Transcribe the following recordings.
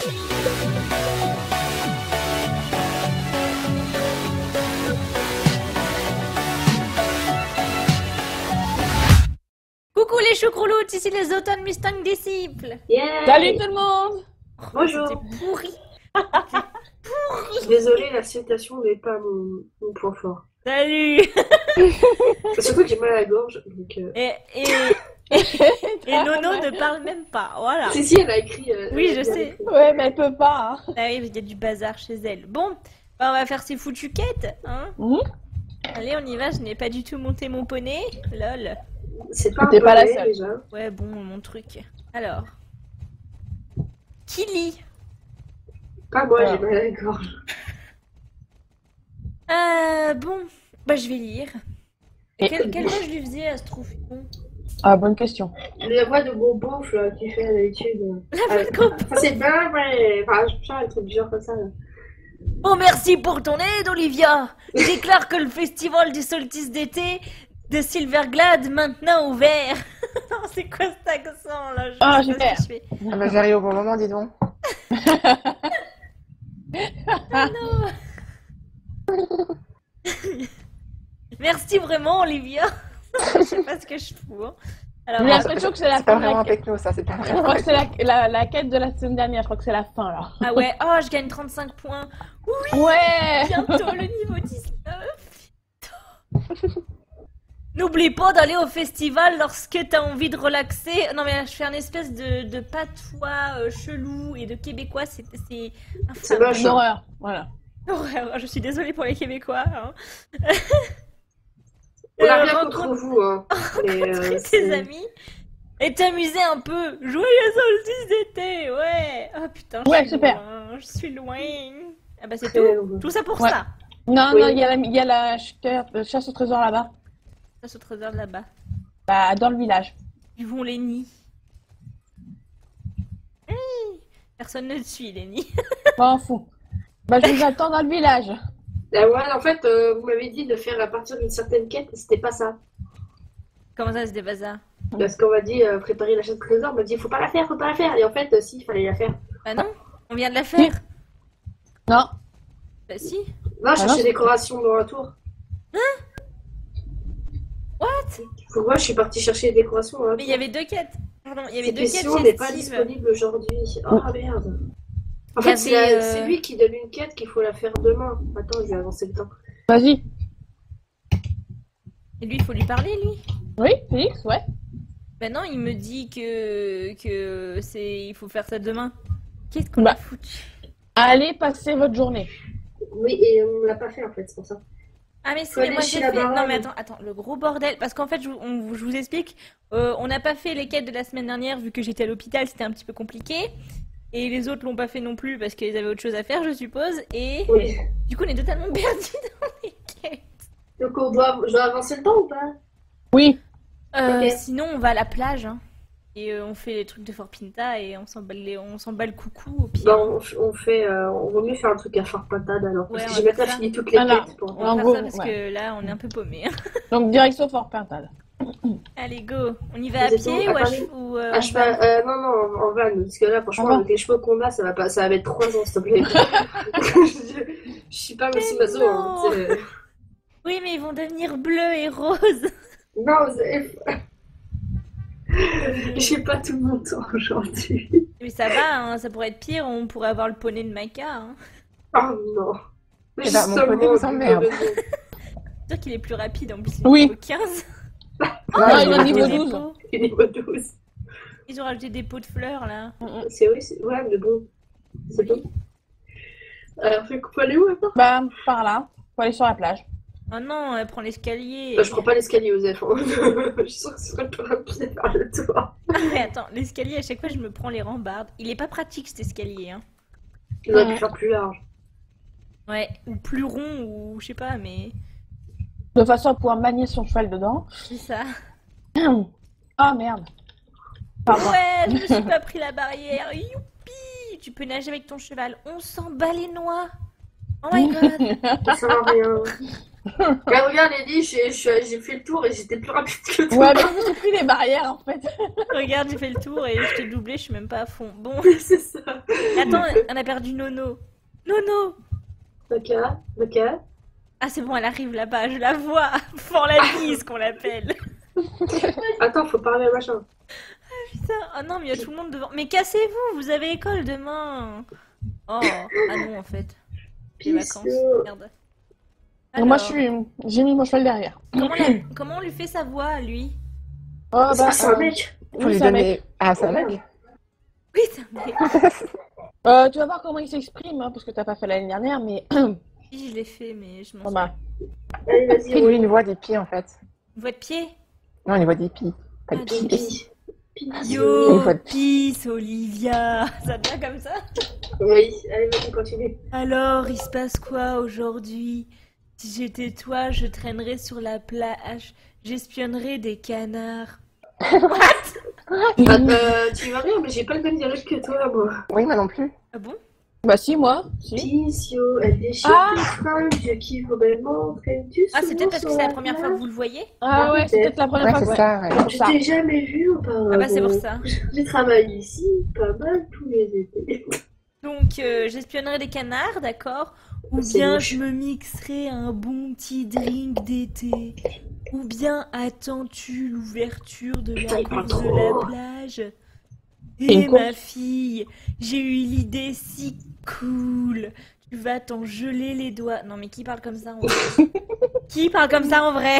Coucou les choucrouloutes, ici les Automne Mustang disciples. Yeah. Salut tout le monde. Bonjour. C'était pourri. Désolée, la citation n'est pas mon point fort. Salut. Surtout que j'ai mal à la gorge. Donc, Et Nono ne parle même pas, voilà. Si, elle a écrit. Oui, elle a je bien sais. écrit. Ouais, mais elle peut pas. Hein. Ah oui, il y a du bazar chez elle. Bon, bah, on va faire ces foutues quêtes, hein. Mhm. Allez, on y va, je n'ai pas du tout monté mon poney. Lol. C'est pas un T'es pas la poney, seule. déjà. Ouais, bon, mon truc. Alors. Qui lit? Pas moi, Ah. j'ai mal à la gorge. Bon, bah je vais lire. Et- Quelle voix je lui faisais à ce troufion? Ah, bonne question. La voix de gros beauf là, qui fait d'habitude. La voix de gros Enfin, c'est bien, mais. Enfin, je sais pas, un truc du genre comme ça. Là. Oh, merci pour ton aide, Olivia. Je déclare que le festival du solstice d'été de Silverglade maintenant ouvert. Non, c'est quoi cet accent là? Je Ah, sais pas super. ce que je fais. Ah bah j'arrive au bon moment, dis donc. Merci vraiment, Olivia. Je sais pas ce que je fous. Hein. Alors, J'ai l'impression que c'est la C'est pas fin de vraiment la quête. avec nous, ça, c'est pas Je vraiment. crois que c'est la quête de la semaine dernière. Je crois que c'est la fin là. ah ouais, oh, je gagne 35 points. Ouais. Bientôt le niveau 19. N'oublie pas d'aller au festival lorsque t'as envie de relaxer. Non mais là, je fais un espèce de patois chelou et de québécois, c'est C'est infâme. moche. Une horreur. Voilà. Horreur, je suis désolée pour les Québécois. Hein. On a rien Rencontre contre vous, hein. Mais, tes amis et t'amuser un peu. Joyeux solstice d'été, ouais. Oh putain, je Ouais, suis super. loin, je suis loin. Ah bah c'est Très tout. loin. Tout ça pour Ouais. ça. Non, Oui. non, il y a la chasse au trésor là-bas. Ça se trésor de là-bas. Bah, dans le village. Ils vont les nids. Personne ne te suit, les nids. M'en fous. Bah, je vous attends dans le village. Ouais, en fait, vous m'avez dit de faire à partir d'une certaine quête, et c'était pas ça. Comment ça, c'est des bazars? Parce qu'on m'a dit préparer la chasse au trésor, on m'a dit faut pas la faire, faut pas la faire. Et en fait, si, il fallait la faire. Bah non, on vient de la faire. Non. Bah si. Va chercher non, des décorations dans la tour. What? Moi, je suis partie chercher des décorations dans la Mais il tour. y avait deux quêtes. Pardon, il y avait Cette deux quêtes question n'est chez pas Steve. disponible aujourd'hui. Oh merde. En Il y fait, c'est avait, c'est lui qui donne une quête qu'il faut la faire demain. Attends, je vais avancer le temps. Vas-y. Et lui, il faut lui parler, lui. Oui, Félix, ouais. Bah non, il me dit que c'est, il faut faire ça demain. Qu'est-ce qu'on Bah. a foutu? Allez, passez votre journée. Oui, et on l'a pas fait en fait, c'est pour ça. Ah mais si, Faut mais aller moi chez j'ai la fait... baronne. Non mais attends, le gros bordel, parce qu'en fait je vous explique, on n'a pas fait les quêtes de la semaine dernière vu que j'étais à l'hôpital, c'était un petit peu compliqué, et les autres l'ont pas fait non plus parce qu'ils avaient autre chose à faire je suppose, et Oui. du coup on est totalement perdus dans les quêtes. Donc je dois avancer le temps ou pas? Oui. Ok. Sinon on va à la plage, hein, et on fait les trucs de Fort Pinta et on s'en bat le coucou au pire. Bon, on vaut mieux faire un truc à Fort Pintade alors. Ouais, Parce que on j'ai va même pas faire ça. fini toutes les Alors, quêtes pour. On va En faire gros, ça parce ouais. que là on est un peu paumés. Donc, direction Fort Pintade. Allez go, on y va à Vous êtes pied où? ou À Paris? ou Ah, en je van? non, en van, parce que là, franchement, En van. avec les chevaux combat, ça va mettre 3 ans, s'il te plaît. Je suis pas aussi maso, hein. non. c'est- Oui mais ils vont devenir bleus et roses. Non, j'ai pas tout mon temps aujourd'hui. Mais ça va, hein, ça pourrait être pire, on pourrait avoir le poney de Maïka. Hein. Oh non. Mais Eh ben, mon justement, poney nous emmerde. C'est sûr qu'il est plus rapide en plus, il est Oui. niveau 15. Non, ils il ont est rajouté niveau des 12. pots. Et niveau 12. Ils ont rajouté des pots de fleurs là. C'est oui, ouais, mais bon, c'est tout. Alors, faut aller où maintenant? Bah, par là. Faut aller sur la plage. Oh non, elle prend l'escalier. Bah, je prends pas l'escalier, Osef. Hein. Je suis sûre que ce serait plus rapide par le toit. Ah, mais attends, l'escalier à chaque fois je me prends les rambardes. Il est pas pratique cet escalier. Hein. Il aurait pu faire plus large. Ouais, ou plus rond, ou je sais pas, mais De façon à pouvoir manier son cheval dedans. c'est ça. Ah, merde. Pardon. Ouais, je me suis pas pris la barrière. Youpi! Tu peux nager avec ton cheval. On s'en bat les noix. Oh my god. Ça sert à rien. Regarde, Ellie, j'ai fait le tour et j'étais plus rapide que toi. Ouais, mais je me suis pris les barrières en fait. Regarde, j'ai fait le tour et je t'ai doublé, je suis même pas à fond. Bon, C'est ça. attends, on a perdu Nono. Nono. Ok. Ah, c'est bon, elle arrive là-bas, je la vois. Fort la bise qu'on l'appelle. Attends, faut parler à machin. Putain, oh non, mais il y a tout le monde devant. Mais cassez-vous, vous avez école demain. Oh, ah non, en fait. Les vacances. Merde. Moi, Alors, j'ai mis mon cheval derrière. comment on lui fait sa voix, à lui? Oh, Ça, c'est un mec. Faut lui c'est un donner. mec. Ah, c'est un mec. Oui, c'est un mec. Tu vas voir comment il s'exprime, hein, parce que t'as pas fait l'année dernière, mais. Oui, je l'ai fait, mais je m'en Oh, souviens. bah. Allez, vas-y, Fais-lui une voix d'hippie en fait. Voix de pied? Non, une voix d'hippie. Pas de Ah, pied. Pipi. Une Yo, voix de- peace, Olivia. Ça te va comme ça? Oui, allez, vas-y, continue. Alors, il se passe quoi aujourd'hui? Si j'étais toi, je traînerais sur la plage, j'espionnerais des canards. Tu vas rire, mais j'ai pas le même dialogue que toi, moi. Oui, moi non plus. Ah bon? Bah, si, moi. Si. Pissio, elle déchire Ah. tes fringues, je kiffe vraiment. Ah, c'est peut-être parce que c'est la première fois que vous le voyez? Ah, ouais, c'est peut-être la première Ouais, fois c'est que. Ouais. ça. Ouais. Je ça. t'ai jamais vu auparavant. Ah bah c'est pour ça. J'ai travaillé ici pas mal tous les étés. Donc, j'espionnerai des canards, d'accord? Ou C'est bien moche. je me mixerai un bon petit drink d'été. Ou bien attends-tu l'ouverture de Putain, la il parle course de trop. la plage? Une Et course. ma fille, j'ai eu l'idée si cool. Tu vas t'en geler les doigts. Non mais qui parle comme ça en vrai? Qui parle comme ça en vrai?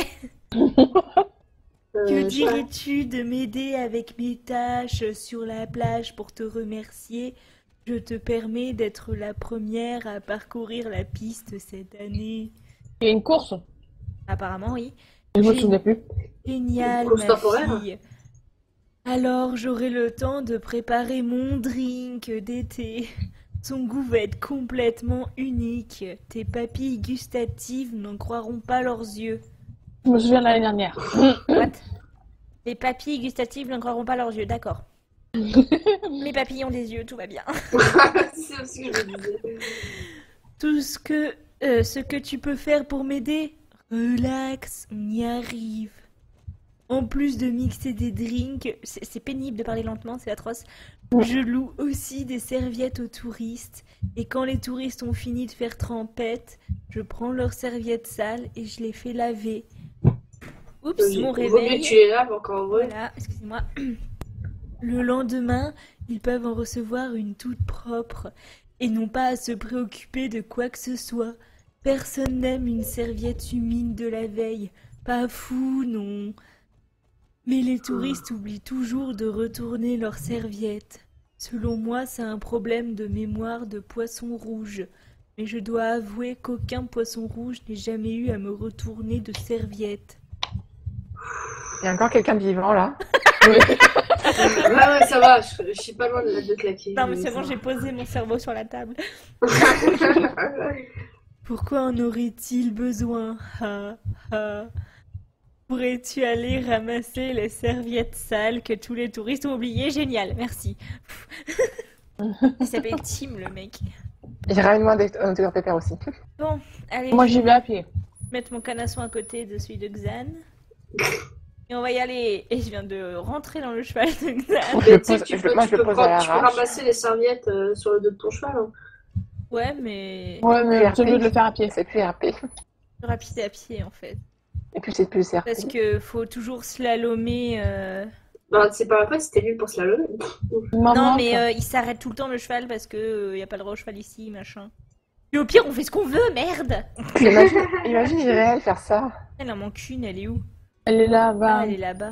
Que Je- dirais-tu de m'aider avec mes tâches sur la plage pour te remercier? Je te permets d'être la première à parcourir la piste cette année. Il y a une course. Apparemment, oui. Je me J'ai- souvenais plus. Génial, Course ma temporaire. fille. Alors, j'aurai le temps de préparer mon drink d'été. Son goût va être complètement unique. Tes papilles gustatives n'en croiront pas leurs yeux. Je me souviens de l'année dernière. What? Les papilles gustatives n'en croiront pas leurs yeux, d'accord. Mes papilles ont des yeux, tout va bien. C'est aussi que je me disais. Tout ce que tu peux faire pour m'aider, relax, on y arrive. En plus de mixer des drinks, c'est pénible de parler lentement, c'est atroce. Je loue aussi des serviettes aux touristes. Et quand les touristes ont fini de faire trempette, je prends leurs serviettes sales et je les fais laver. Oups, mon Vaut mieux réveil. que tu les laves encore, ouais. Voilà, excusez-moi. Le lendemain, ils peuvent en recevoir une toute propre et n'ont pas à se préoccuper de quoi que ce soit. Personne n'aime une serviette humide de la veille. Pas fou, non. Mais les touristes oublient toujours de retourner leurs serviettes. Selon moi, c'est un problème de mémoire de poisson rouge. Mais je dois avouer qu'aucun poisson rouge n'ait jamais eu à me retourner de serviette. Il y a encore quelqu'un de vivant là. Ouais, ça va, je suis pas loin de claquer. Non mais c'est ça bon, va. j'ai posé mon cerveau sur la table. Pourquoi en aurait-il besoin? Ha, ha. Pourrais-tu aller ramasser les serviettes sales que tous les touristes ont oubliées? Génial, merci. Il s'appelle Tim, le mec. Et ramène-moi un autographe pépère aussi. Bon, allez, Moi, je j'y vais vais à pied. mettre mon canasson à côté de celui de Xan. Et on va y aller. Et je viens de rentrer dans le cheval de Xan. Je le Mais tu sais pose- que tu je- peux, moi, tu je le peux pose à tu peux l'arrache. ramasser les serviettes sur le dos de ton cheval. Hein. Ouais, mais Ouais, mais PRP. c'est mieux de le faire à pied. C'est plus RP. plus rapide à pied en fait. Et puis c'est plus RP. Parce que faut toujours slalomer. Non, c'est pas la peine, c'était nul pour se la lever. Non, Maman, mais quoi. il s'arrête tout le temps le cheval parce que y a pas le droit au cheval ici, machin. Et au pire, on fait ce qu'on veut, merde! Imagine Irène faire ça. Elle en manque une, elle est où? Elle est là, Ah, va. elle est là-bas.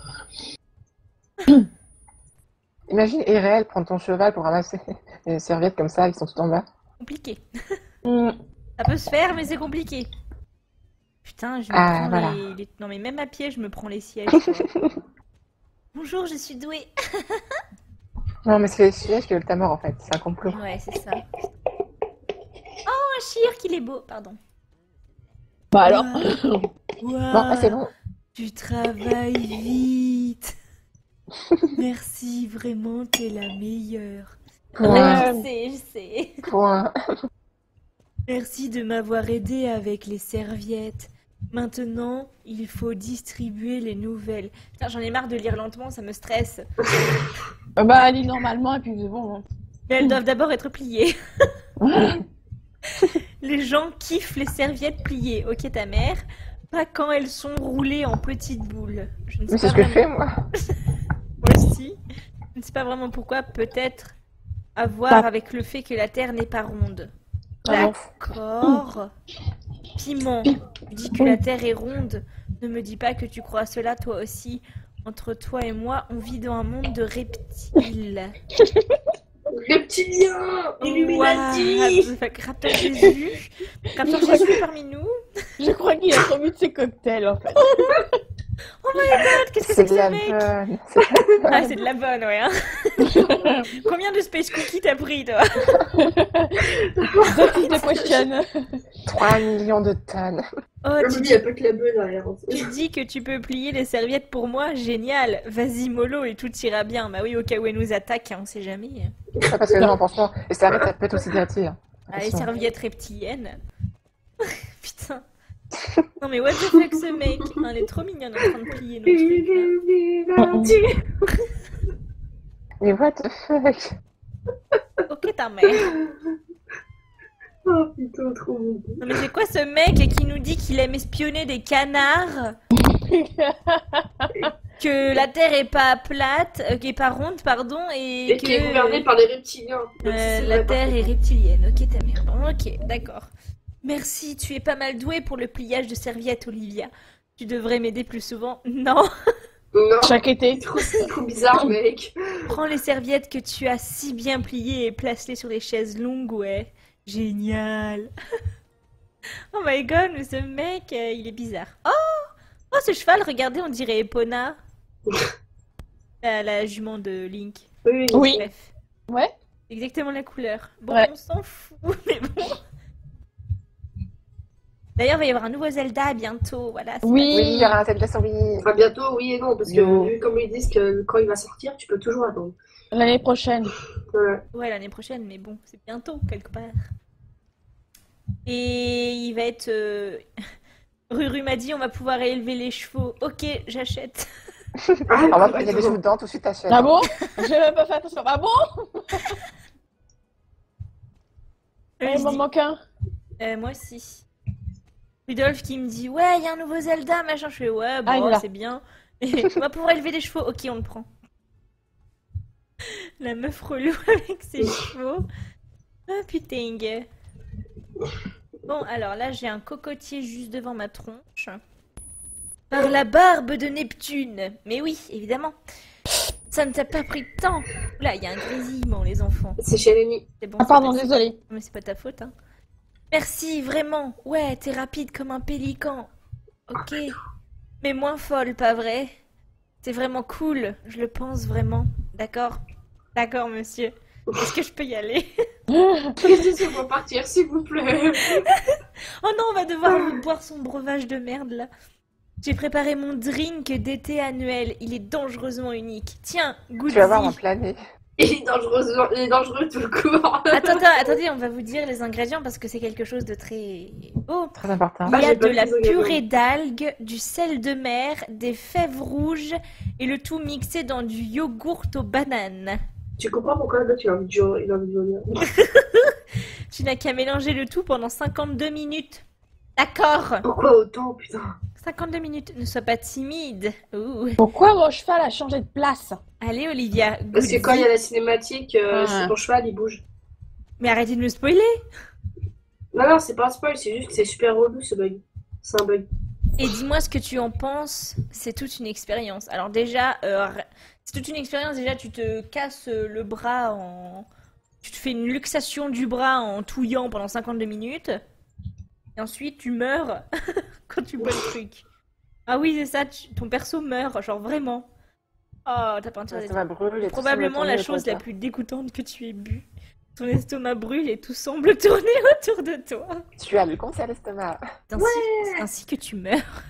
Imagine Irène prendre ton cheval pour ramasser les serviettes comme ça, ils sont tout en bas. Compliqué. Mm. Ça peut se faire, mais c'est compliqué. Putain, je me Ah, prends voilà. Non, mais même à pied, je me prends les sièges. quoi. Bonjour, je suis douée. Non, mais c'est les sièges qui veulent ta mort en fait. C'est un complot. Ouais, c'est ça. Oh, un chir qu'il est beau, pardon. Bah alors. Bon, ah, c'est bon. Tu travailles vite. Merci, vraiment, t'es la meilleure. Point. Je sais, je sais. Point. Merci de m'avoir aidé avec les serviettes. Maintenant, il faut distribuer les nouvelles. Putain, j'en ai marre de lire lentement, ça me stresse. Bah, lis normalement et puis c'est bon. Hein. Mais elles doivent d'abord être pliées. Les gens kiffent les serviettes pliées. Ok, ta mère. Pas quand elles sont roulées en petites boules. Je ne sais Mais c'est pas ce que je vraiment- fais, moi. Moi aussi. Je ne sais pas vraiment pourquoi. Peut-être à voir avec le fait que la Terre n'est pas ronde. Ah bon. D'accord. Piment. Tu dis que la Terre est ronde. Ne me dis pas que tu crois cela toi aussi. Entre toi et moi, on vit dans un monde de reptiles. Reptilien, Illuminati. Ouah, Raptor Jésus. Raptor Jésus parmi nous. Je crois qu'il a trop bu de ses cocktails en fait. Oh my god, qu'est-ce que c'est C'est que de ce la mec? bonne. Ah, c'est de la bonne, ouais. Hein. Combien de space cookies t'as pris, toi? That is the question. 3 millions de tonnes. Oh, Je me dis, il n'y a pas que la bonne derrière. tu dis que tu peux plier les serviettes pour moi? Génial. Vas-y, mollo, et tout ira bien. Bah oui, au cas où elle nous attaque, hein, on sait jamais. Ah, parce que non, franchement, les serviettes, ça peut être aussi dirty. Hein. Ah, les Attention. serviettes reptiliennes. Putain. Non mais what the fuck ce mec? Ah, elle est trop mignonne en train de plier nos trucs. Illuminati. Mais what the fuck? Là. Ok ta mère. Oh putain, trop bon. Non mais c'est quoi ce mec qui nous dit qu'il aime espionner des canards? Que la Terre est pas plate, qui est pas ronde, pardon, et Et que qui est gouverné par les reptiliens. Donc, c'est la vrai, Terre par est contre. reptilienne. Ok ta mère. Bon, ok, d'accord. Merci, tu es pas mal douée pour le pliage de serviettes, Olivia. Tu devrais m'aider plus souvent. Non. Non, Chaque été. c'est trop bizarre, mec. Prends les serviettes que tu as si bien pliées et place-les sur les chaises longues, ouais. Génial. Oh my god, mais ce mec, il est bizarre. Oh, ce cheval, regardez, on dirait Epona. La jument de Link. Oui, Oui. Bref, Ouais. exactement la couleur. Bon, Ouais. on s'en fout, mais bon. D'ailleurs, il va y avoir un nouveau Zelda bientôt, voilà. c'est Oui. Oui, il y aura un Zelda sur Wii. Enfin, bientôt, oui et non, parce que Yo. vu comme ils disent que quand il va sortir, tu peux toujours attendre. L'année prochaine. Voilà. pas- Ouais, l'année prochaine, mais bon, c'est bientôt, quelque part. Et il va être... Ruru m'a dit, on va pouvoir élever les chevaux. Ok, j'achète. Ah, On va il y a des choux dedans, tout de suite t'achètes. Ah bon? J'ai même pas fait attention. Ah bon? Je Il m'en dis- manque un. Moi aussi. Rudolf qui me dit ouais, il y a un nouveau Zelda, machin. Je fais ouais, Ah, il est bon, là. c'est bien. Et on va pouvoir élever des chevaux. Ok, on le prend. La meuf relou avec ses chevaux. Ah putain. Bon, alors là, j'ai un cocotier juste devant ma tronche. Par la barbe de Neptune. Mais oui, évidemment. Ça ne t'a pas pris de temps. Là, il y a un grésillement, les enfants. C'est chez l'ennemi. C'est bon, Ah c'est pardon, passé. désolée. Mais c'est pas ta faute, hein. Merci, vraiment. Ouais, t'es rapide comme un pélican. Ok. Mais moins folle, pas vrai? C'est vraiment cool, je le pense vraiment. D'accord? D'accord, monsieur. Est-ce que je peux y aller? Laissez-moi partir, s'il vous plaît. Oh non, on va devoir boire son breuvage de merde, là. J'ai préparé mon drink d'été annuel. Il est dangereusement unique. Tiens, Tu vas voir, on va goûte-y. planer. Il est dangereux tout le court. Attendez, on va vous dire les ingrédients parce que c'est quelque chose de très beau. Très important. Il y Ah, a j'ai pas de la les ingrédients. purée d'algues, du sel de mer, des fèves rouges et le tout mixé dans du yogourt aux bananes. Tu comprends pourquoi là, il a envie de venir. Tu n'as qu'à mélanger le tout pendant 52 minutes. D'accord. Pourquoi autant, putain? 52 minutes, ne sois pas timide. Ouh. Pourquoi mon cheval a changé de place? Allez Olivia, Parce que goûte-y. quand il y a la cinématique, Ouais. ton cheval il bouge. Mais arrêtez de me spoiler. Non, c'est pas un spoil, c'est juste que c'est super relou ce bug. C'est un bug. Et dis-moi ce que tu en penses, c'est toute une expérience. Alors déjà, c'est toute une expérience, déjà tu te casses le bras en... Tu te fais une luxation du bras en touillant pendant 52 minutes. Et ensuite tu meurs quand tu bois le truc. Ah oui, c'est ça, ton perso meurt, genre vraiment. Oh, t'as pas intérêt d'être... Ça brûle et tout Probablement semble la tourner chose autour la de toi. plus dégoûtante que tu aies bu. Ton estomac brûle et tout semble tourner autour de toi. Tu as le cancer d'estomac. C'est ainsi que tu meurs.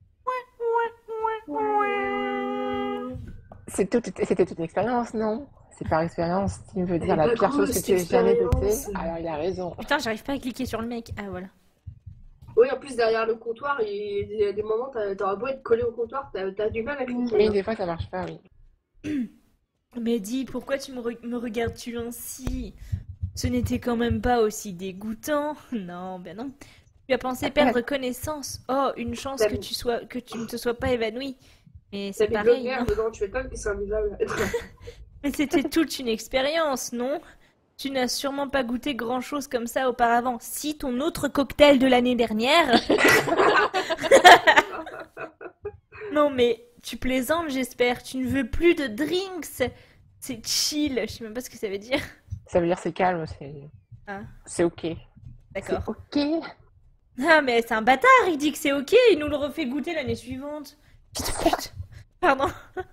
C'était toute une expérience, non? C'est par expérience, Tim veut Elle dire est la pas pire cool, chose que cette tu aies jamais expérience. goûté. Alors il a raison. Putain, j'arrive pas à cliquer sur le mec. Ah, voilà. Oui, en plus, derrière le comptoir, il y a des moments, t'auras beau être collé au comptoir, t'as du mal à cliquer. Oui, hein. des fois ça marche pas, oui. Mais dis, pourquoi me regardes-tu ainsi? Ce n'était quand même pas aussi dégoûtant. Non, ben non. Tu as pensé perdre connaissance. Oh, une chance T'as que tu ne te sois pas évanoui. Mais T'as c'est mis de l'eau de pareil, mer hein. dedans, tu fais pas que c'est invivable. Mais c'était toute une expérience, non? Tu n'as sûrement pas goûté grand-chose comme ça auparavant. Si ton autre cocktail de l'année dernière. Non, mais tu plaisantes, j'espère. Tu ne veux plus de drinks. C'est chill. Je sais même pas ce que ça veut dire. Ça veut dire c'est calme, Ah, c'est ok. C'est d'accord. ok. Ah, mais c'est un bâtard. Il dit que c'est ok. Il nous le refait goûter l'année suivante. Petite pute. Pardon.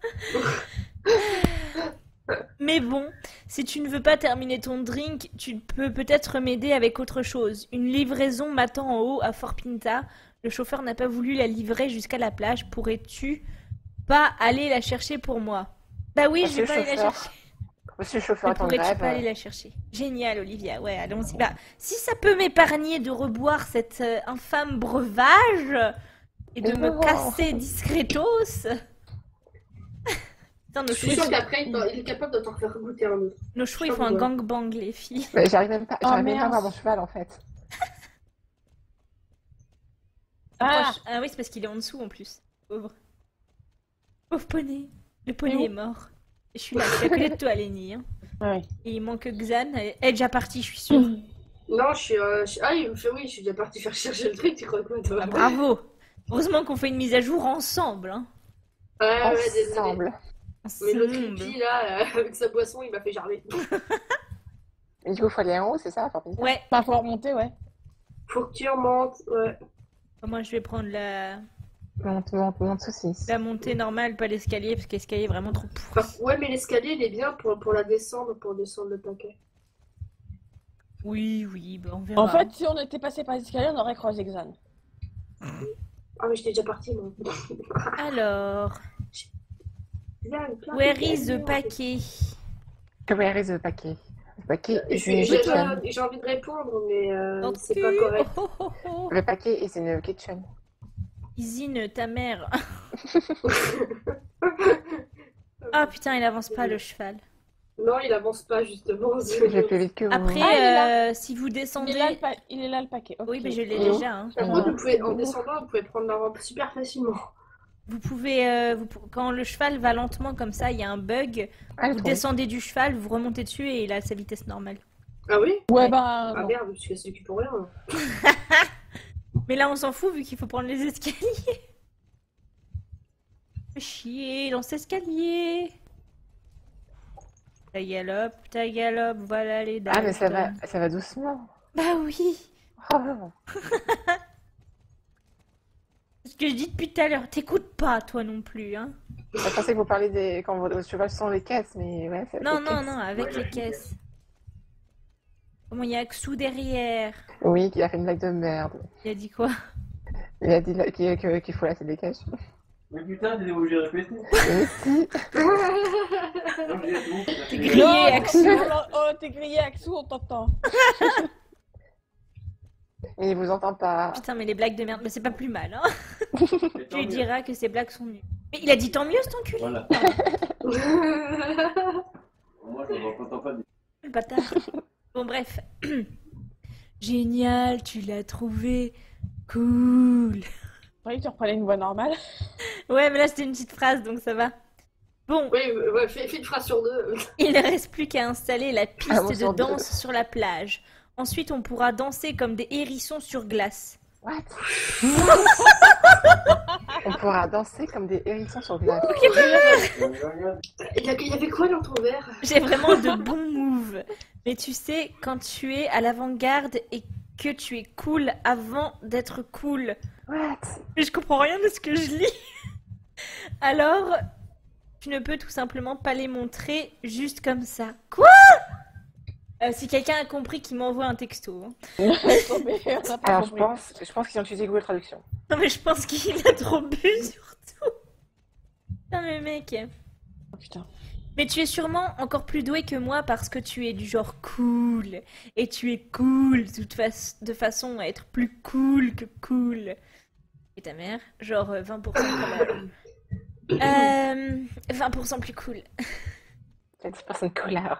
Mais bon, si tu ne veux pas terminer ton drink, tu peux peut-être m'aider avec autre chose. Une livraison m'attend en haut à Fort Pinta. Le chauffeur n'a pas voulu la livrer jusqu'à la plage. Pourrais-tu pas aller la chercher pour moi? Bah oui, je vais Monsieur pas aller la chauffeur. chercher. Monsieur le chauffeur Mais est en pourrais-tu grève. pas aller la chercher? Génial, Olivia. Ouais, allons-y. Bah, si ça peut m'épargner de reboire cet infâme breuvage et de me Oh. casser discretos. Putain, Je suis sûre qu'après, il est capable de t'en faire goûter un autre. nos chevaux, ils font un gangbang, les filles. Mais j'arrive même pas, Oh, j'arrive même pas à merde. voir mon cheval en fait. Ah, Ah oui, c'est parce qu'il est en dessous en plus. Pauvre. Pauvre poney. Le poney Mais est mort. Et je suis là, je suis à côté de toi, Lenny. Hein. ouais. Et il manque Xan. Elle est déjà partie, je suis sûre. Non, Ah, il me fait oui, je suis déjà partie faire chercher le truc, tu crois quoi, toi? Ah, bravo. Heureusement qu'on fait une mise à jour ensemble. Hein. Ouais, désolé. Ensemble. Mais l'autre Ensemble. hippie, là, avec sa boisson, il m'a fait gerber. Mais du coup, il faut aller en haut, c'est ça, Fort Pinta? Ouais. Bah, faut remonter, ouais. Faut que tu remontes, ouais. Moi, je vais prendre Monte, saucisse. la montée normale, pas l'escalier, parce que l'escalier est vraiment trop pourri. Enfin, ouais, mais l'escalier, il est bien pour la descendre, pour descendre le paquet. Oui, bah on verra. En fait, si on était passé par l'escalier, on aurait croisé Xan. Ah, mais j'étais déjà partie, moi. Alors, Là, plein de where is the paquets. paquet? Where is the paquet? Le paquet is in J'ai the kitchen. j'ai envie de répondre, mais Dans c'est le pas cul. correct. Oh, oh, oh, oh. Le paquet is in the kitchen. Isine, ta mère. Ah putain, il avance pas le cheval. Non, il avance pas, justement. Je vais plus vite que vous. Après, Ah, il est là. si vous Il descendez... est là, il est là, le paquet. Ok. Oui, mais je l'ai Et où déjà. Hein. Par contre, en descendant, vous pouvez prendre la rampe super facilement. Vous pouvez, quand le cheval va lentement comme ça, il y a un bug. Ah, le Vous trou. descendez du cheval, vous remontez dessus et il a sa vitesse normale. Ah oui? Ouais, Ouais. bah, Ah non. merde, je suis cassé le cul pour rien. Mais là, on s'en fout vu qu'il faut prendre les escaliers. Fais chier, lance escalier. Ta galope, voilà les dames. Ah, mais ça va doucement. Bah oui, Oh. c'est ce que je dis depuis tout à l'heure. T'écoutes pas, toi non plus, hein. Je pensais que vous parliez quand vos chevaux sont les caisses, mais ouais, c'est Non, les non, caisses. non, avec les caisses. Comment il y a Axou derrière? Oui, qui a fait une blague de merde. Il a dit quoi? Il a dit qu'il faut laisser des caches. Mais putain, t'es obligé de répéter. Mais si. Non, je dis à tout le monde, T'es que- grillé, Non, Axou. Oh, t'es grillé, Axou, on t'entend. Mais il vous entend pas. Putain, mais les blagues de merde, mais c'est pas plus mal, hein. Mais Tu tant lui mieux. diras que ces blagues sont nulles. Mais il a dit tant mieux, cet enculé. Voilà. Moi, je n'entends pas dire. Le bâtard. Bon, bref. Génial, tu l'as trouvé. Cool. Oui, tu reprenais une voix normale. Ouais, mais là, c'était une petite phrase, donc ça va. Bon, Oui, ouais, fais une phrase sur deux. il ne reste plus qu'à installer la Ah, piste bon, de sur deux. danse sur la plage. Ensuite, on pourra danser comme des hérissons sur glace. What? On pourra danser comme des hérissons sur glace. Il y avait quoi dans ton verre? J'ai vraiment de bons moves. Mais tu sais, quand tu es à l'avant-garde et que tu es cool avant d'être cool. What? Mais je comprends rien de ce que je lis. Alors, tu ne peux tout simplement pas les montrer juste comme ça. Quoi? Si quelqu'un a compris, qu'il m'envoie un texto. Hein. Mais on n'a pas Alors, compris. je pense qu'ils ont utilisé Google Traduction. Non mais je pense qu'il a trop bu surtout. Putain le mec. Oh, putain. Mais tu es sûrement encore plus doué que moi parce que tu es du genre cool. Et tu es cool de façon à être plus cool que cool. Et ta mère? Genre 20% comme elle. 20% plus cool. Cette personne couleur.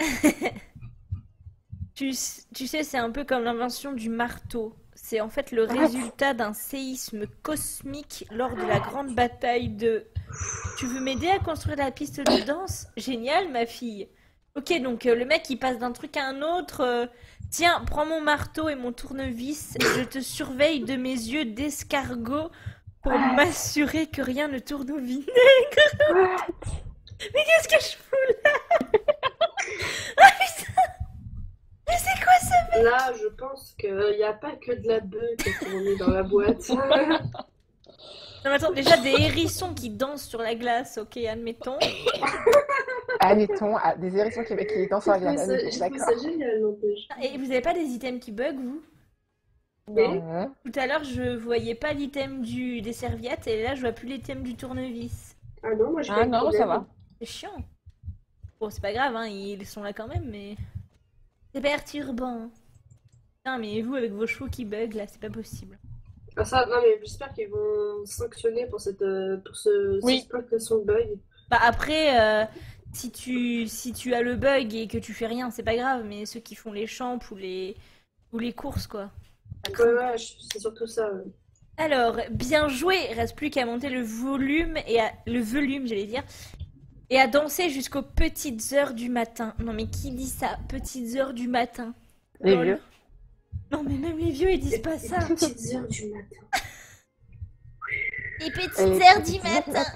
Tu sais, c'est un peu comme l'invention du marteau. C'est en fait le What? résultat d'un séisme cosmique lors de la grande bataille de... Tu veux m'aider à construire la piste de danse? Génial, ma fille. Ok, donc le mec il passe d'un truc à un autre. Tiens, prends mon marteau et mon tournevis. Je te surveille de mes yeux d'escargot pour m'assurer que rien ne tourne au vinaigre. What? Mais qu'est-ce que je fous là? Ah putain! Mais c'est quoi ça? Là, je pense qu'il n'y a pas que de la bœuf qui est tournée dans la boîte. Non mais attends, déjà des hérissons qui dansent sur la glace, ok, admettons. Admettons, des hérissons qui dansent sur la glace. Je trouve D'accord. ça génial, n'empêche. Et vous avez pas des items qui bug, vous? Non. Tout à l'heure, je voyais pas l'item des serviettes et là, je vois plus l'item du tournevis. Ah non, moi je Ah non, ça va. C'est chiant. Bon, c'est pas grave, hein, ils sont là quand même, mais... C'est perturbant. Putain, mais vous, avec vos chevaux qui bug, là, c'est pas possible. Ah ça, non mais j'espère qu'ils vont sanctionner pour ce Oui. exploitation de bug. Bah après, si tu as le bug et que tu fais rien, c'est pas grave, mais ceux qui font les champs ou les courses, quoi. Ouais, c'est surtout ça. Ouais. Alors, bien joué, reste plus qu'à monter le volume le volume, j'allais dire, et à danser jusqu'aux petites heures du matin. Non mais qui dit ça? Petites heures du matin. Les Lol. vieux. Non mais même les vieux ils disent pas ça. Les petites heures du matin. Les Les petites heures du petites heures. matin.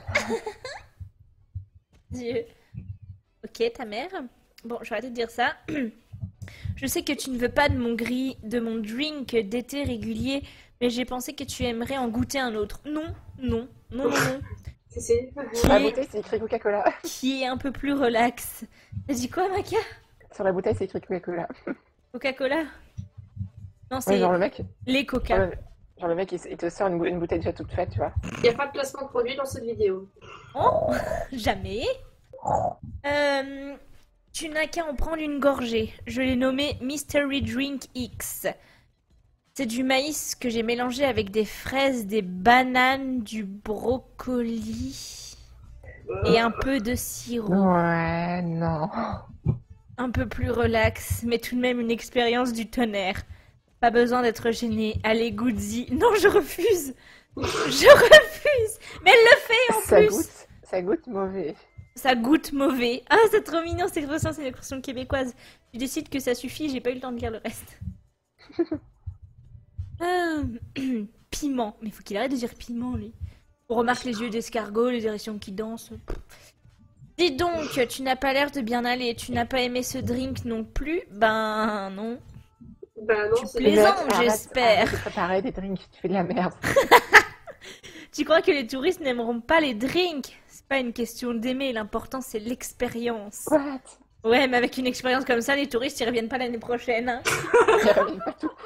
Dieu. Ok, ta mère. Bon, je vais arrêter de dire ça. Je sais que tu ne veux pas de mon drink d'été régulier, mais j'ai pensé que tu aimerais en goûter un autre. Non, non, non, non, non. Si. Sur la bouteille, c'est écrit Coca-Cola. Qui est un peu plus relax. T'as dit quoi, Maka? Sur la bouteille, c'est écrit Coca-Cola. Coca-Cola? Non, Ouais, c'est genre le mec, les Coca. genre le mec, il te sort une bouteille déjà toute faite, tu vois. Il n'y a pas de placement de produit dans cette vidéo. Oh, jamais. Tu n'as qu'à en prendre une gorgée. Je l'ai nommé Mystery Drink X. C'est du maïs que j'ai mélangé avec des fraises, des bananes, du brocoli et un peu de sirop. Ouais, non. Un peu plus relax, mais tout de même une expérience du tonnerre. Pas besoin d'être gêné. Allez, goûte-y. Non, je refuse. Je refuse. Mais elle le fait en plus. Ça goûte mauvais. Ça goûte mauvais. Ah, c'est trop mignon, cette expression, c'est une expression québécoise. Je décide que ça suffit, j'ai pas eu le temps de lire le reste. Ah, piment. Mais faut qu'il arrête de dire piment, lui. On remarque les yeux d'escargot, les érections qui dansent. Dis donc, tu n'as pas l'air de bien aller. Tu n'as pas aimé ce drink non plus? Ben non. Bah non, Tu c'est plaisantes, Arrête j'espère. de préparer des drinks, tu fais de la merde. Tu crois que les touristes n'aimeront pas les drinks? C'est pas une question d'aimer, l'important c'est l'expérience. What? Ouais, mais avec une expérience comme ça, les touristes ils reviennent pas l'année prochaine. Hein. Ils reviennent pas tout.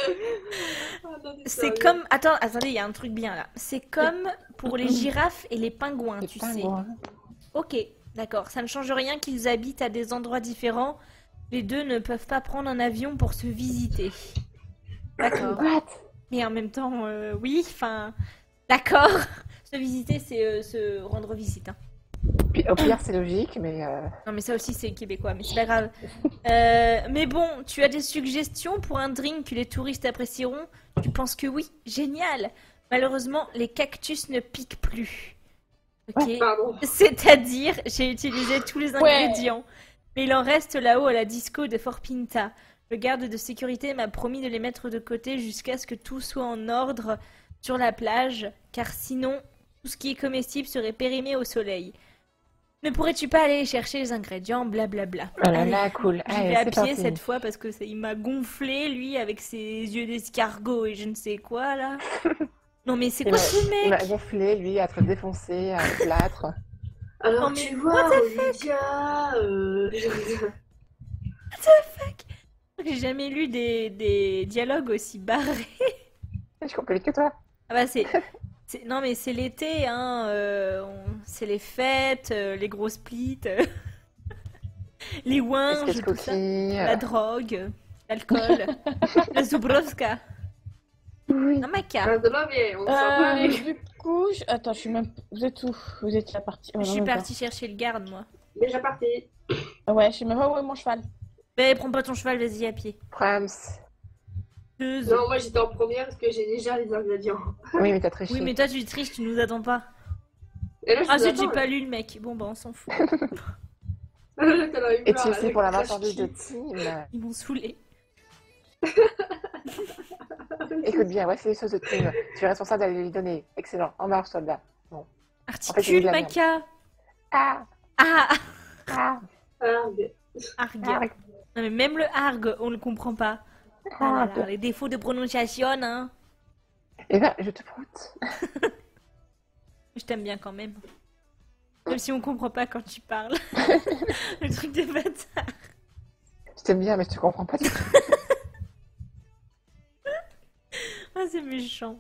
C'est comme... Attends, attendez, il y a un truc bien là. C'est comme pour les girafes et les pingouins, Les tu sais. pingouins. Ok, d'accord. Ça ne change rien qu'ils habitent à des endroits différents. Les deux ne peuvent pas prendre un avion pour se visiter. D'accord. What? Mais en même temps, oui, enfin... D'accord. Se visiter, c'est se rendre visite. Hein. Puis, au pire, c'est logique, mais Non, mais ça aussi, c'est québécois, mais c'est pas grave. Mais bon, tu as des suggestions pour un drink que les touristes apprécieront? Tu penses que oui? Génial! Malheureusement, les cactus ne piquent plus. Ok. Pardon. C'est-à-dire, j'ai utilisé tous les Ouais. ingrédients. Mais il en reste là-haut à la disco de Fort Pinta. Le garde de sécurité m'a promis de les mettre de côté jusqu'à ce que tout soit en ordre sur la plage, car sinon, tout ce qui est comestible serait périmé au soleil. Ne pourrais-tu pas aller chercher les ingrédients, blablabla. oh là Allez, là, cool. j'y Allez, vais à c'est pied parti. cette fois parce que il m'a gonflé, lui, avec ses yeux d'escargot et je ne sais quoi, là. Non mais c'est Il quoi m'a- ce Il mec? m'a gonflé, lui, à être défoncé, à plâtre. Alors Non, mais tu vois, Olivia, J'ai jamais lu des dialogues aussi barrés. Je comprends que toi. Ah bah non mais c'est l'été, hein. C'est les fêtes, les gros splits. Les ouinges, Escasse tout ça. cookie. La drogue, l'alcool, la Zubrovska. Oui. Non, Maca. Ah, de là, mais on s'en va. Du coup, attends, je suis même. Vous êtes où? Vous êtes la partie. Je suis partie chercher le garde, moi. Déjà parti. Ouais, je sais même pas où est mon cheval. Mais prends pas ton cheval, vas-y à pied. Prams. Deux. Non, moi j'étais en première parce que j'ai déjà les ingrédients. Oui, mais t'as triché. Oui, mais toi, tu triches, tu nous attends pas. Et là, je Ah, vous zut, j'ai attends, pas lu le mec. Bon, bah, on s'en fout. là. T'en as eu Et plein, tu là, sais, pour la avec marchandise de Crash team, Ils m'ont saoulé. écoute bien, ouais, c'est les choses de team. Tu es responsable d'aller lui donner. Excellent. En marche, soldat. j'ai dit Articule, de la merde. Maca. Ah, Ah, ah, Arg. argue. ah, Non, mais même le argue, on le comprend pas. Ah là là, les défauts de prononciation, hein. Eh ben, je te proute. Je t'aime bien quand même. Même si on comprend pas quand tu parles. Le truc de bâtard. Je t'aime bien, mais tu comprends pas du tout. Ah, c'est méchant.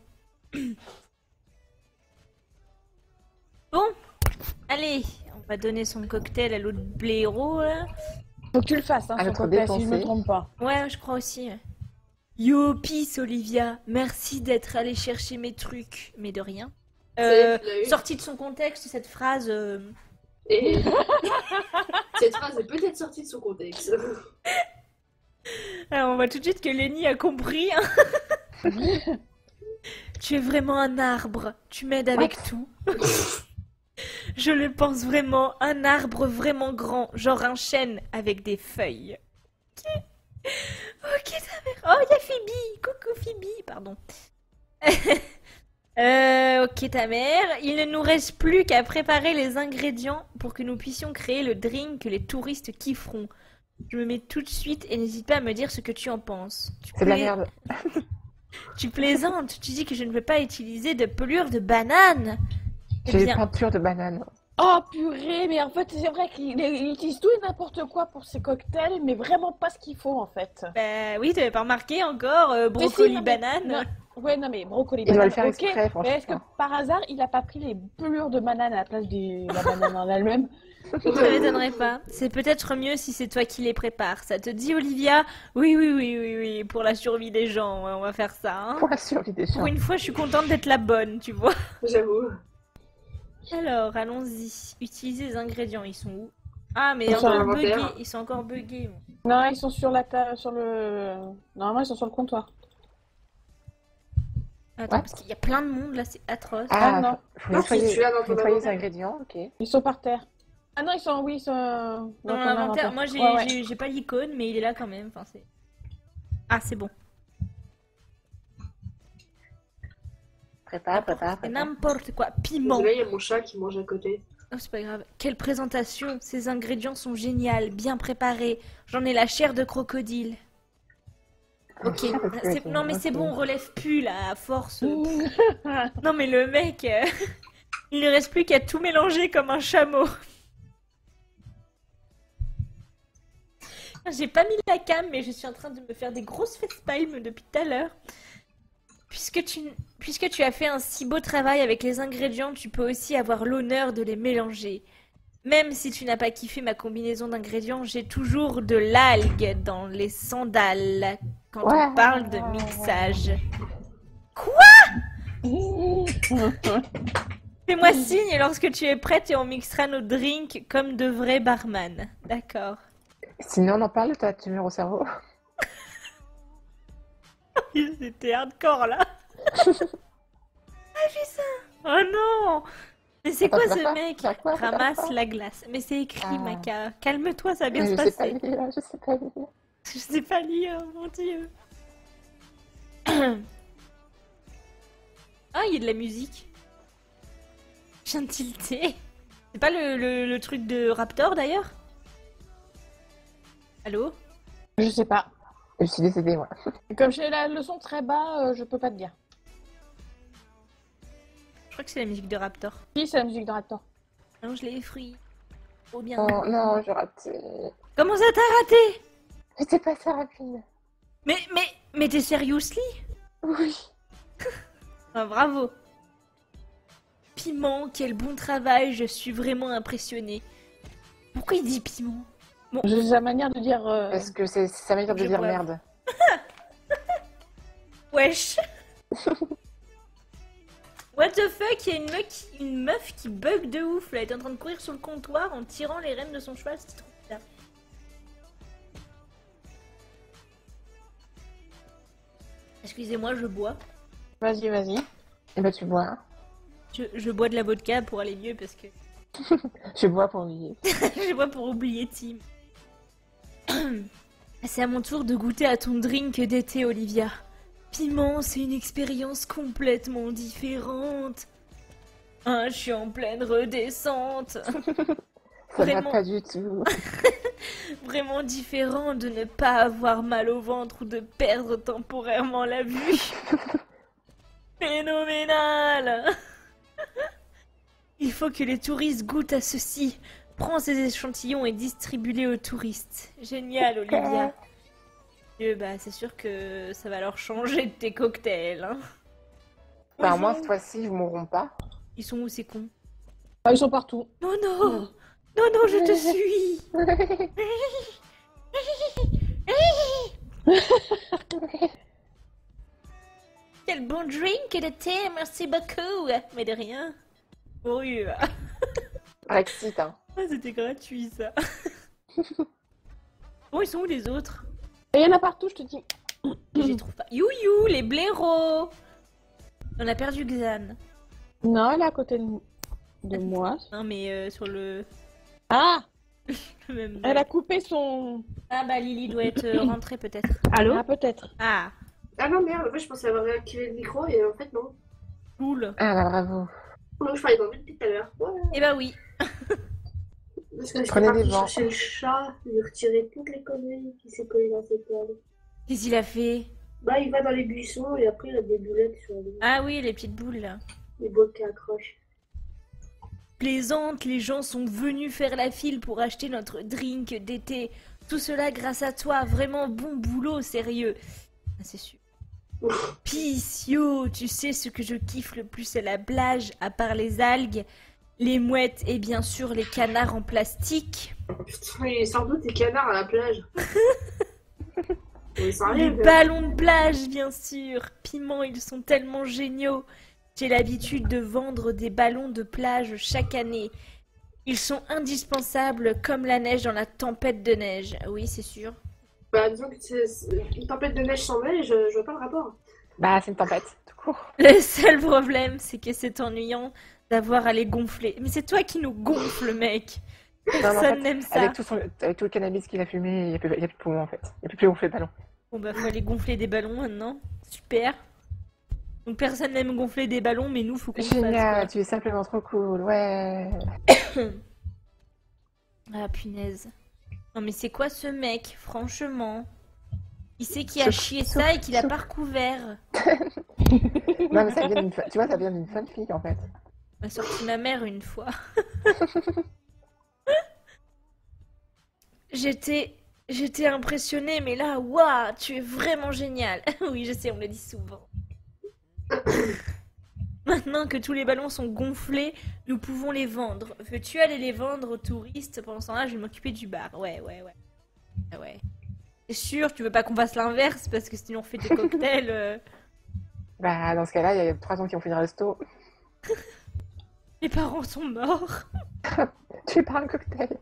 Bon, allez, on va donner son cocktail à l'autre blaireau, là. Faut que tu le fasses, hein, À son notre cocktail, si je me dépensé. trompe pas. Ouais, je crois aussi. Yo, peace, Olivia. Merci d'être allé chercher mes trucs. Mais de rien. C'est- tu l'as eu. Sortie de son contexte, cette phrase... Et cette phrase est peut-être sortie de son contexte. Alors, on voit tout de suite que Lenny a compris. Hein. Tu es vraiment un arbre. Tu m'aides avec tout. Je le pense vraiment. Un arbre vraiment grand. Genre un chêne avec des feuilles. Ok. Ok, ta mère. Oh, il y a Phoebe. Coucou Phoebe. Pardon. Ok, ta mère. Il ne nous reste plus qu'à préparer les ingrédients pour que nous puissions créer le drink que les touristes kifferont. Je me mets tout de suite et n'hésite pas à me dire ce que tu en penses. C'est de la merde. Tu plaisantes, tu dis que je ne veux pas utiliser de pelure de banane. Eh J'ai des bien, peintures de bananes. Oh purée, mais en fait, c'est vrai qu'il utilise tout et n'importe quoi pour ses cocktails, mais vraiment pas ce qu'il faut en fait. bah oui, t'avais pas remarqué encore, brocoli, non, mais- banane. non. Ouais, non, mais brocoli, Il doit banane, le faire ok. exprès, Mais est-ce que franchement. par hasard, il a pas pris les pelures de banane à la place de la banane en elle-même? Ça m'étonnerait pas. C'est peut-être mieux si c'est toi qui les prépares. Ça te dit, Olivia? Oui, oui, oui, oui, oui, pour la survie des gens, ouais, on va faire ça. Hein. Pour la survie des Pour gens. une fois, je suis contente d'être la bonne, tu vois. J'avoue. Alors, allons-y. Utiliser les ingrédients, ils sont où? Ah, mais Ils sont encore à buggés. l'inventaire. Ils sont encore buggés. Non, ils sont sur la table, sur le. Normalement, ils sont sur le comptoir. Attends, What? parce qu'il y a plein de monde là, c'est atroce. Ah, Ah, non. faut Non, si tu l'as dans ton nettoyer les inventaire. ingrédients, ok. Ils sont par terre. Ah non, ils sont. Oui, ils sont. Dans Dans ton l'inventaire, moi j'ai Ouais, ouais. j'ai pas l'icône, mais il est là quand même. Enfin, c'est... Ah, c'est bon. Prépare. C'est n'importe quoi. Piment. Là, il y a mon chat qui mange à côté. Oh, c'est pas grave. Quelle présentation. Ces ingrédients sont géniaux, bien préparés. J'en ai la chair de crocodile. Ok. Non, mais c'est bon, on relève plus là, à force. Non, mais le mec, il ne reste plus qu'à tout mélanger comme un chameau. J'ai pas mis la cam, mais je suis en train de me faire des grosses facepalms depuis tout à l'heure. Puisque tu as fait un si beau travail avec les ingrédients, tu peux aussi avoir l'honneur de les mélanger. Même si tu n'as pas kiffé ma combinaison d'ingrédients, j'ai toujours de l'algue dans les sandales quand Ouais. on parle de mixage. Fais-moi signe lorsque tu es prête et on mixera nos drinks comme de vrais barman. D'accord. Sinon, on en parle de ta tumeur au cerveau. C'était hardcore là. Ah, j'ai ça. Oh non. Mais c'est Attends, quoi tu vas ce pas mec? faire quoi? Ramasse la glace. Mais c'est écrit, Ah. Maca. Calme-toi, ça va bien Mais se je sais pas passer. lire, je sais pas lire. Je sais pas lire, mon dieu. Ah, il y a de la musique. Je viens de tilter. C'est pas le truc de Raptor d'ailleurs? Allô? Je sais pas. Je suis décédée, moi. Et comme j'ai le son très bas, je peux pas te dire. Je crois que c'est la musique de Raptor. Oui, c'est la musique de Raptor. Non, je l'ai effrayé. Trop bien. Oh non, j'ai raté. Comment ça t'a raté? J'étais pas assez rapide. Mais t'es seriously? Oui. Ah, bravo. Piment, quel bon travail, je suis vraiment impressionnée. Pourquoi il dit piment? J'ai sa manière de dire. Parce que c'est sa manière de Je dire bois. merde. Wesh. What the fuck, il y a une meuf qui bug de ouf là. Elle est en train de courir sur le comptoir en tirant les rênes de son cheval, c'était trop bizarre. Excusez-moi, je bois. Vas-y, vas-y. Et bah tu bois. Je bois de la vodka pour aller mieux parce que Je bois pour oublier. je bois pour oublier Tim. C'est à mon tour de goûter à ton drink d'été, Olivia. Piment, c'est une expérience complètement différente. Ah, je suis en pleine redescente. Ça va Vraiment. pas du tout. Vraiment différent de ne pas avoir mal au ventre ou de perdre temporairement la vue. Phénoménal. Il faut que les touristes goûtent à ceci. Prends ces échantillons et distribue-les aux touristes. Génial, Olivia. Bah, c'est sûr que ça va leur changer de tes cocktails. Hein. Enfin, moi, cette fois-ci, ils mourront pas. Ils sont où ces cons? Ah, ils sont partout. Non, non. Non, non, je te suis. Quel bon drink de thé, merci beaucoup. Mais de rien. Oui. Brexit, hein. Ah, c'était gratuit ça. Bon, ils sont où les autres? Et il y en a partout, je te dis. Je les trouve pas. You, les blaireaux. On a perdu Xan. Non, elle est à côté de moi. Non, mais sur le Ah, même. elle a coupé son. Ah bah Lily doit être rentrée peut-être. Allô? Ah, peut-être. Ah, Ah non, merde, en fait, je pensais avoir réactivé le micro et en fait, non. cool. Ah, bah, bravo. Donc, je parlais dans le depuis tout à l'heure. Ouais. Eh bah oui. Parce que j'étais Prenez des partie vents. chercher le chat, lui retirer toutes les conneries qui s'est collées dans ses poils. Qu'est-ce qu'il a fait? Bah, il va dans les buissons et après, il a des boulettes sur Ah oui, les petites boules là. les bois qui accrochent. Plaisante, les gens sont venus faire la file pour acheter notre drink d'été. Tout cela grâce à toi. Vraiment bon boulot, sérieux. Ah, c'est sûr. Peace, yo, tu sais ce que je kiffe le plus à la plage, à part les algues, les mouettes et bien sûr les canards en plastique. Putain, mais sans doute des canards à la plage. Mais ça Les arrive. ballons de plage, bien sûr. Piment, ils sont tellement géniaux. J'ai l'habitude de vendre des ballons de plage chaque année. Ils sont indispensables comme la neige dans la tempête de neige. Oui, c'est sûr. Bah, disons que c'est une tempête de neige sans neige, je vois pas le rapport. Bah, c'est une tempête, tout court. Le seul problème, c'est que c'est ennuyant d'avoir à les gonfler. Mais c'est toi qui nous gonfle, mec. Non, mais en Personne fait, n'aime ça. avec tout le cannabis qu'il a fumé, il n'y a plus de poumons, en fait. Il n'y a plus gonfler le ballon. Bon bah faut aller gonfler des ballons maintenant. Super. Donc personne n'aime gonfler des ballons, mais nous faut qu'on le fasse, Génial, tu es simplement trop cool, ouais. quoi. Ah punaise. Non mais c'est quoi ce mec, franchement? Il sait qui a chié ça et qu'il a pas recouvert. Non, mais ça vient d'une tu vois, ça vient d'une fanfic, en fait. M'a sorti ma mère une fois. J'étais impressionnée, mais là, waouh, tu es vraiment génial. Oui, je sais, on me le dit souvent. Maintenant que tous les ballons sont gonflés, nous pouvons les vendre. Veux-tu aller les vendre aux touristes? Pendant ce temps-là, je vais m'occuper du bar. Ouais. Ah ouais. C'est sûr, tu veux pas qu'on fasse l'inverse parce que sinon on fait des cocktails. Bah, dans ce cas-là, il y a 3 ans qui ont fait le resto. Les parents sont morts. Tu es pas un cocktail.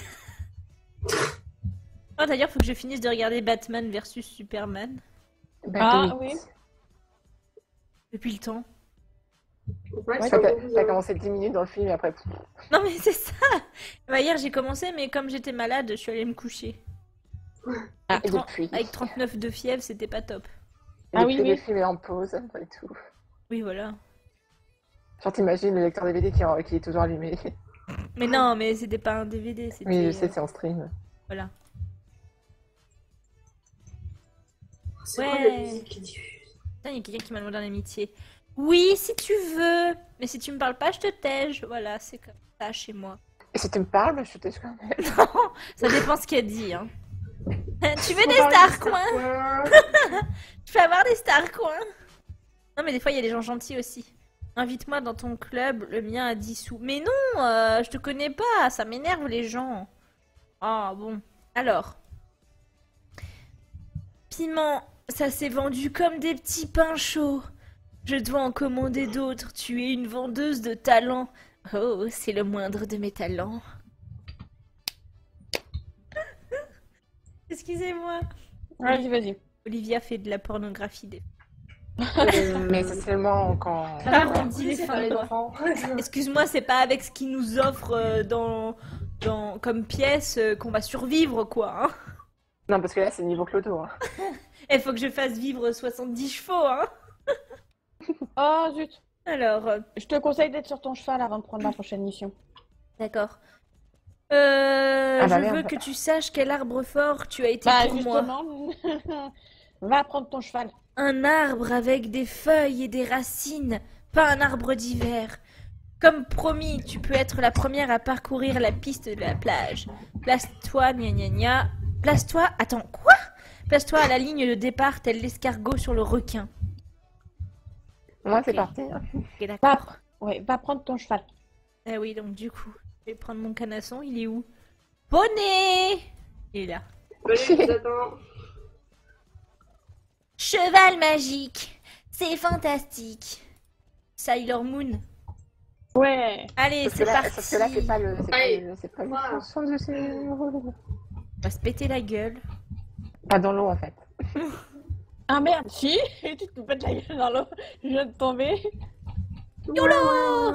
Oh, d'ailleurs, faut que je finisse de regarder Batman versus Superman. Bah, Ah, oui. oui. Depuis le temps. Ouais, Ouais, c'est t'as commencé 10 minutes dans le film et après. Non mais c'est ça. Bah, hier j'ai commencé, mais comme j'étais malade, je suis allée me coucher. Ah, et Tren- depuis. Avec 39 de fièvre, c'était pas top. Ah oui, Le oui. film est en pause et tout. Oui, voilà. Genre, t'imagines le lecteur DVD qui est toujours allumé. Mais non, mais c'était pas un DVD, c'était... Oui, je sais, c'est en stream. Voilà. C'est quoi Ouais. la musique qui diffuse? Putain, il y a quelqu'un qui m'a demandé un amitié. Oui, si tu veux. Mais si tu me parles pas, je te tège. Voilà, c'est comme ça chez moi. Et si tu me parles, je te quand même. Non, ça dépend ce qu'elle dit. Hein. Tu veux Faut des parler stars de coins? Starcoin. Je peux avoir des stars coins? Non, mais des fois, il y a des gens gentils aussi. Invite-moi dans ton club, le mien a 10 sous. Mais non, je te connais pas, ça m'énerve les gens. Ah bon. Alors, piment, ça s'est vendu comme des petits pains chauds. Je dois en commander d'autres. Tu es une vendeuse de talent. Oh, c'est le moindre de mes talents. Excusez-moi. Vas-y, vas-y. Olivia fait de la pornographie. Mais c'est seulement quand. Arrondis les fins les de doigts. enfants. Excuse-moi, c'est pas avec ce qu'ils nous offrent comme pièce qu'on va survivre, quoi. Hein. Non, parce que là, c'est niveau clodo. Hein. Il faut que je fasse vivre 70 chevaux, hein. Oh zut. Alors, Je te conseille d'être sur ton cheval avant de prendre la prochaine mission. d'accord. bah Je merde. veux que tu saches quel arbre fort tu as été Bah pour moi. justement, va prendre ton cheval. Un arbre avec des feuilles et des racines, pas un arbre d'hiver. Comme promis, tu peux être la première à parcourir la piste de la plage. Place-toi, gna gna gna. Place-toi, attends, quoi? Place-toi à la ligne de départ, tel l'escargot sur le requin. Moi, c'est Ok. parti. Ok, d'accord. Ouais, va prendre ton cheval. Ah oui, donc du coup, je vais prendre mon canasson, il est où? Poney! Il est là. Allez, j'attends. Cheval magique, c'est fantastique. Sailor Moon. Ouais. Allez, Sauf que c'est là, parti. sauf que là, c'est pas le. Allez. C'est pas le Voilà. chanson de ces- On va se péter la gueule. Pas dans l'eau, en fait. Ah merde, si. Tu te pètes la gueule dans l'eau. Je viens de tomber. YOLO!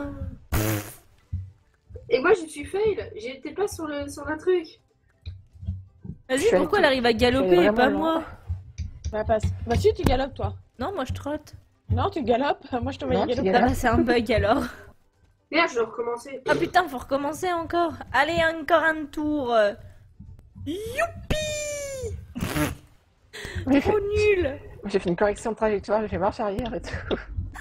Et moi, je suis fail. J'étais pas sur le truc. Vas-y, Je suis pourquoi allée- elle arrive à galoper je suis et allée pas vraiment moi? Bah, passe. Bah si, tu galopes toi. Non, moi je trotte. Non, tu galopes. Moi, je te voyais Non, tu galoper. Ah galope. bah c'est un bug alors. Merde, je dois recommencer. Ah putain, faut recommencer encore. Allez, encore un tour. Youpi! J'ai Trop fait, nul. j'ai fait une correction de trajectoire, j'ai fait marche arrière et tout.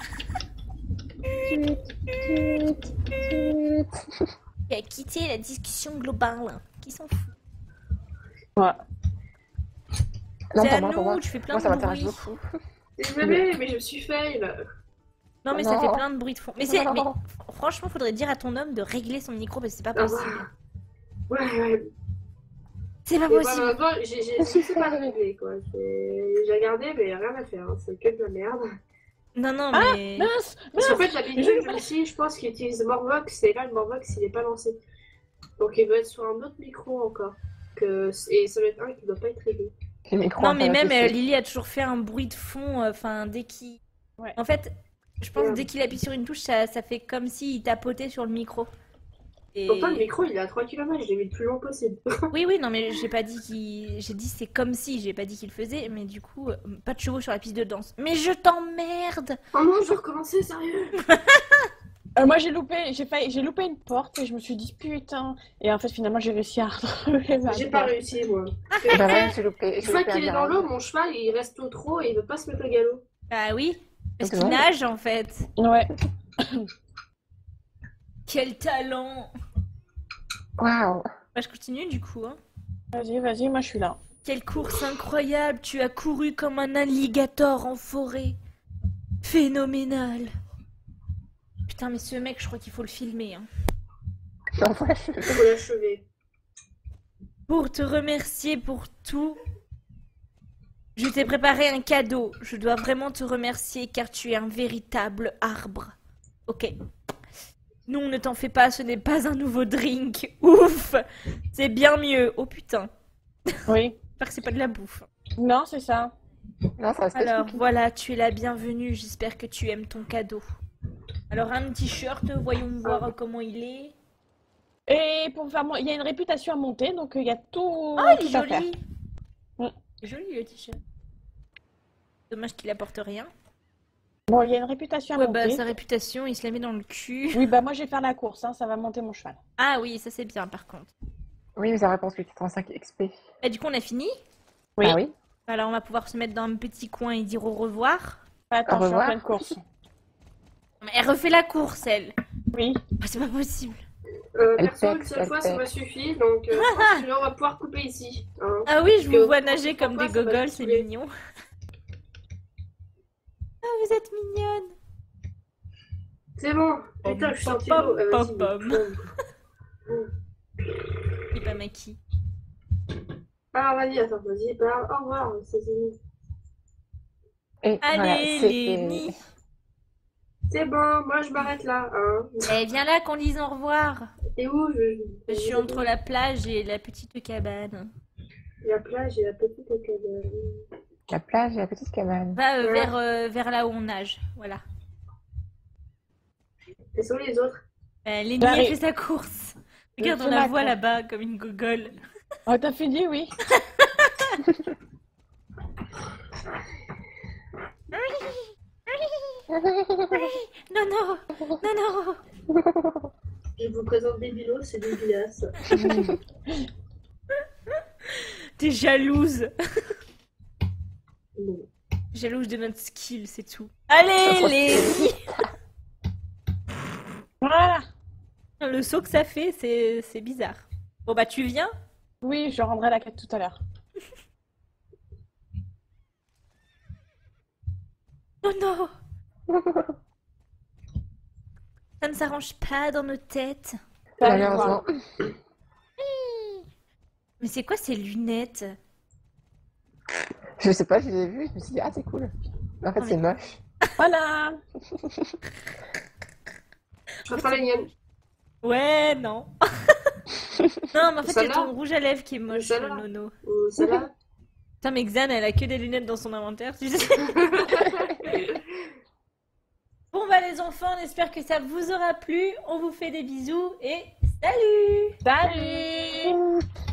Il a quitté la discussion globale. Qui s'en fout? Ouais. Non, C'est pour à moi, pour moi, nous, tu fais plein moi, ça de m'intéresse bruit. beaucoup. Désolée, mais je suis fail. Non mais Non. ça fait plein de bruit de fond. Mais c'est, Non. mais franchement, faudrait dire à ton homme de régler son micro parce que c'est pas Ah, possible. Ouais. C'est pas Mais possible. malheureusement, c'est pas réglé, quoi. J'ai regardé, mais rien à faire. Hein. C'est que de la merde. Non, non, mais... Mince. Parce qu'en fait, l'habitude aussi, je pense qu'il utilise Morvox, et là, le Morvox, il est pas lancé. Donc, il doit être sur un autre micro encore. Et ça doit être un qui doit pas être réglé. Les micros Non, mais même interlacés. Lily a toujours fait un bruit de fond, enfin, dès qu'il... Ouais. En fait, je pense que Ouais. dès qu'il appuie sur une touche, ça fait comme s'il tapotait sur le micro. Et... Pourtant, le micro, il est à 3 km, je l'ai mis le plus long possible. Oui, oui, non, mais j'ai pas dit qu'il... J'ai dit c'est comme si, j'ai pas dit qu'il le faisait, mais du coup, pas de chevaux sur la piste de danse. Mais je t'emmerde! Oh non, je vais recommencer, sérieux. Moi, j'ai loupé une porte et je me suis dit putain. Et en fait, finalement, j'ai réussi à retrouver ma J'ai pas porte. réussi, moi. Bah ouais, j'ai loupé. Une J'ai fois loupé un qu'il est dans garage. l'eau, mon cheval, il reste au trot et il veut pas se mettre au galop. Ah oui, parce Donc qu'il non. nage, en fait. Ouais. Quel talent! Waouh. Bah, je continue, du coup, hein. Vas-y, moi, je suis là. Quelle course incroyable! Tu as couru comme un alligator en forêt. Phénoménal! Putain, mais ce mec, je crois qu'il faut le filmer, hein. Non, voilà, je... Faut l'achever. Pour te remercier pour tout, je t'ai préparé un cadeau. Je dois vraiment te remercier car tu es un véritable arbre. Ok. Non, ne t'en fais pas, ce n'est pas un nouveau drink. Ouf! C'est bien mieux. Oh putain. Oui. J'espère que c'est pas de la bouffe. Non, c'est ça. Non, ça reste Alors spooky. voilà, tu es la bienvenue. J'espère que tu aimes ton cadeau. Alors un t-shirt, voyons voir comment il est. Et pour faire il y a une réputation à monter, donc il y a tout, Oh, il est tout à faire. joli. Mm. Il est joli le t-shirt. Dommage qu'il apporte rien. Bon, il y a une réputation à Ouais, bah monter. sa réputation, il se la met dans le cul. Oui, bah moi, je vais faire la course, hein, ça va monter mon cheval. Ah oui, ça c'est bien par contre. Oui, mais sa réponse 835 XP. Et du coup, on a fini. Oui. Ah oui. Alors, on va pouvoir se mettre dans un petit coin et dire au revoir. Attends, je suis en revoir. pleine course. Mais elle refait la course, elle. Oui. Ah, c'est pas possible. Elle Perso, pète, une seule elle fois, ça pète. m'a suffi, donc je pense que là, on va pouvoir couper ici. Hein. Ah oui, je Parce vous que vois nager comme des pourquoi ça va gogoles, te c'est saouler. mignon. Ah, vous êtes mignonne. C'est bon. Putain, je suis sortie de l'eau. Pom, Vas-y, pom, mais- C'est pas Maki. Ah, vas-y, attends, vas-y, bah, au revoir, c'est fini. Et voilà, Allez, c'est Léonie. C'est bon, moi je m'arrête là. Hein. Eh, viens là qu'on dise au revoir. T'es où Je suis entre la plage et la petite cabane. La plage et la petite cabane. la plage et la petite cabane. Va Voilà. vers là où on nage. Voilà. Quels sont les autres? Léonie a J'arrive. fait sa course. Regarde, Je on la m'attends. voit là-bas comme une gogole. Oh, t'as fini, oui. Non, non, non, non. Je vous présente Débilo, c'est dégueulasse. T'es jalouse. Non. Jalouse de notre skill, c'est tout. Allez, Léonie. Voilà. Le saut que ça fait, c'est bizarre. Bon, bah, tu viens? Oui, je rendrai la quête tout à l'heure. Oh non. Ça ne s'arrange pas dans nos têtes. Ça arrive, Malheureusement. Mais c'est quoi ces lunettes? Je sais pas, je les ai vus, je me suis dit, ah, c'est cool. Mais en fait, Oh, c'est moche. Voilà. Je préfère les miennes. Ouais, non. Non, mais en fait, c'est Celle-là ton rouge à lèvres qui est moche, Celle-là Nono. Ou celle-là. Putain, mais Xan, elle a que des lunettes dans son inventaire, tu sais. Bon, bah, les enfants, on espère que ça vous aura plu. On vous fait des bisous et salut! Salut.